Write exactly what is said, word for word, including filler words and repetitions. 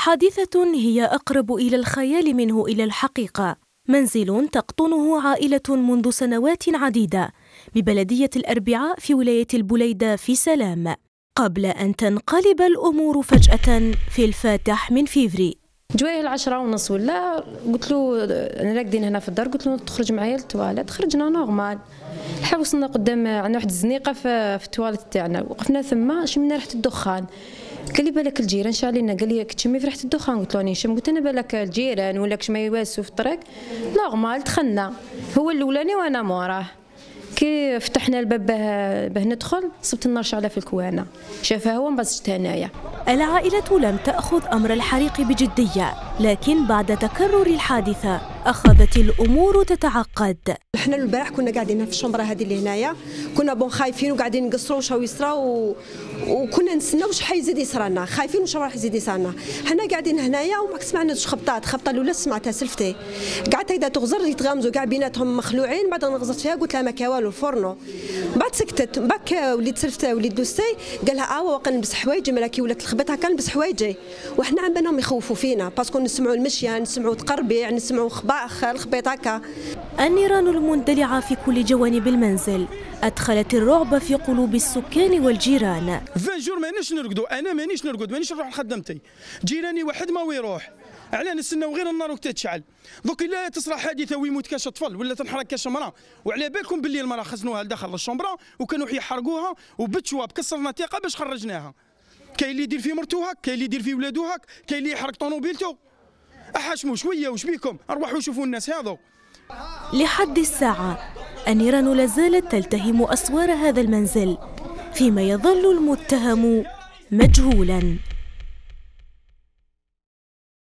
حادثة هي أقرب إلى الخيال منه إلى الحقيقة. منزل تقطنه عائلة منذ سنوات عديدة ببلدية الأربعاء في ولاية البليدة في سلام، قبل أن تنقلب الأمور فجأة في الفاتح من فيفري. جوايه العشرة ونص ولا قلت له انا راقدين هنا في الدار، قلت له تخرج معايا للتواليت، خرجنا نورمال. الحال وصلنا قدام عندنا واحد الزنيقه في, في التواليت تاعنا، وقفنا ثم شمنا ريحه الدخان. قال لي بالك الجيران شالينا، قال لي كتشمي في ريحه الدخان؟ قلت له راني نشم. قلت انا بالك الجيران ولا كش ما يواسوا في الطريق؟ نورمال دخلنا، هو الاولاني وانا موراه. كي فتحنا الباب باه باه ندخل صبت النار شعله في الكوانه، شافها هو مبسطتها انايا. العائلة لم تأخذ أمر الحريق بجدية، لكن بعد تكرر الحادثة أخذت الأمور تتعقد. احنا البارح كنا قاعدين في الشومبرا هذه اللي هنايا، كنا بون خايفين وقاعدين نقصروا وشاو يصرا و... وكنا نستناو واش حيزيد يصرالنا، خايفين واش راح يزيد يصرالنا. حنا قاعدين هنايا وما سمعناش خبطات، خبطه الاولى سمعتها سلفتي، قعدت هيدا تغزر يتغامزوا كاع بيناتهم مخلوعين. بعد غزرت فيها قلت لها ما كا والو الفرنو، بعد سكتت. بعد وليت سلفتها وليت دوستي قال لها اه واقع نلبس حوايجي، ملاكي ولات الخبط هكا نلبس حوايجي. وحنا عم بالهم يخوفوا فينا باسكو نسمعوا المشيه، نسمعوا تقربيع، نسمعوا خباخ الخبيط هكا. النيران المندلعة في كل جوانب المنزل أدخلت الرعب في قلوب السكان والجيران. عشرين جور مانيش نرقدوا، انا مانيش نرقد، مانيش نروح لخدمتي، جيراني واحد ما ويروح، علاه نستناو غير النار وقت تشعل. دوك الا تصرى حادثه ويموت كاش طفل ولا تنحرق كاش مراه، وعلى بالكم باللي المراه خزنوها لداخل الشومبرا وكانوا يحرقوها وبتشواب كسرنا ثقه باش خرجناها. كاين اللي يدير في مرتو هاك، كاين اللي يدير في ولادو هاك، كاين اللي يحرق طوموبيلتو. احاشموا شويه واش بيكم، اروحوا شوفوا الناس هذو. لحد الساعة النيران لازالت تلتهم أسوار هذا المنزل، فيما يظل المتهم مجهولا.